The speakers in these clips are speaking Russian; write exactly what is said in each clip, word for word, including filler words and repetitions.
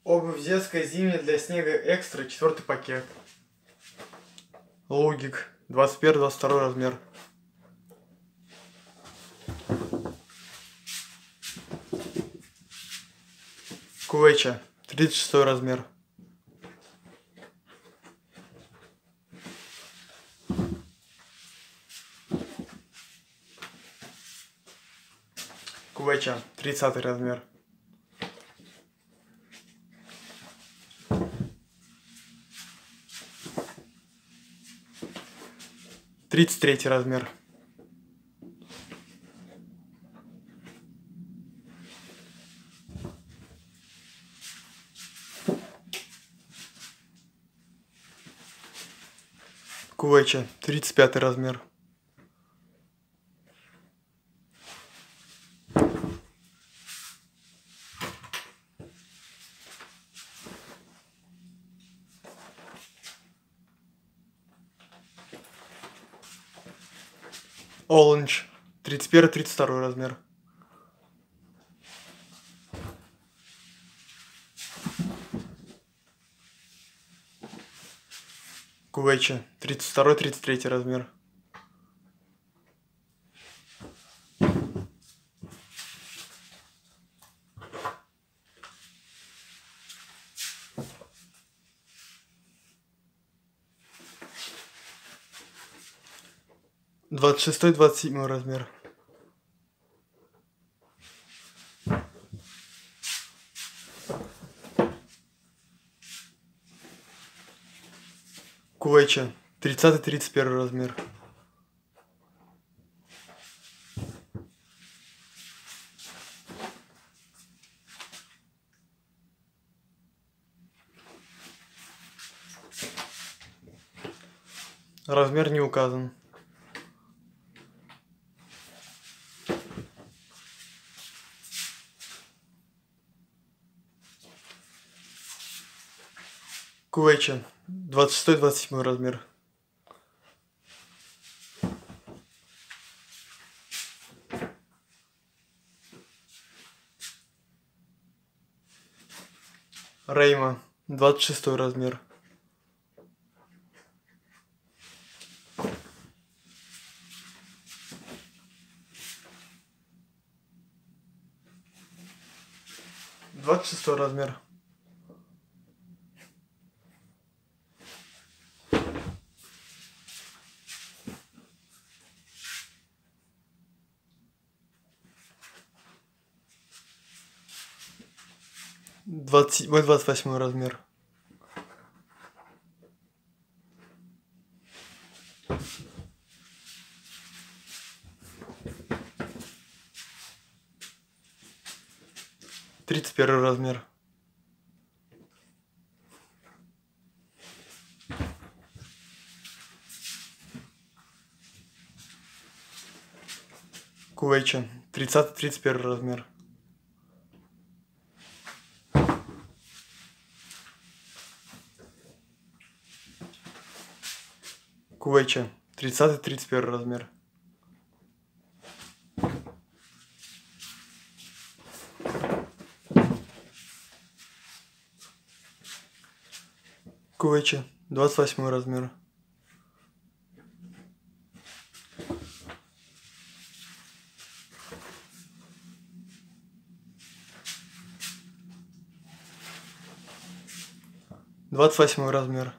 Обувь детская, зимняя, для снега экстра, четвертый пакет. Логик, двадцать первый двадцать второй размер. Куэча, тридцать шестой размер. Куэча, тридцатый размер. тридцать третий размер. Куэча, тридцать пятый размер. Оранж, тридцать первый тридцать второй размер. Куэча, тридцать второй тридцать третий размер. двадцать шестой двадцать седьмой размер. Куэча, тридцатый тридцать первый размер. Размер не указан. Куэча, двадцать шестой двадцать седьмой размер. Рейма, двадцать шестой размер. двадцать шестой размер. двадцать седьмой двадцать восьмой размер. тридцать первый размер. Куэча, тридцатый тридцать первый размер. Куэча, тридцатый тридцать первый размер. Куэча, двадцать восьмой размер. двадцать восьмой размер.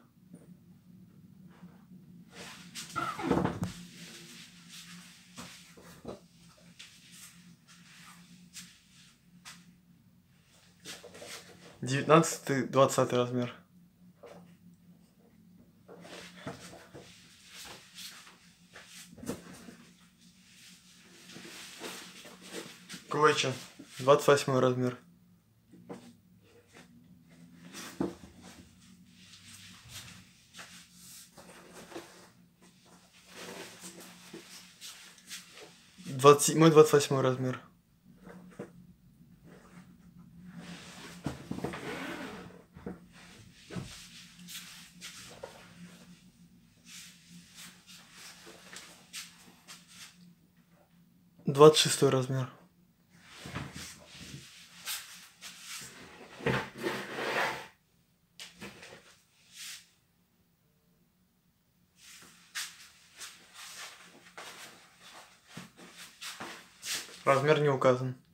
девятнадцатый двадцатый размер. Куэча, двадцать восьмой размер. двадцать седьмой двадцать восьмой размер. двадцать шестой размер. Размер не указан.